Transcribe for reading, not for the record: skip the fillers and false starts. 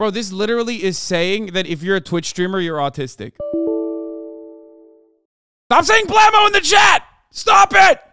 Bro, this literally is saying that if you're a Twitch streamer, you're autistic. Stop saying blammo in the chat! Stop it!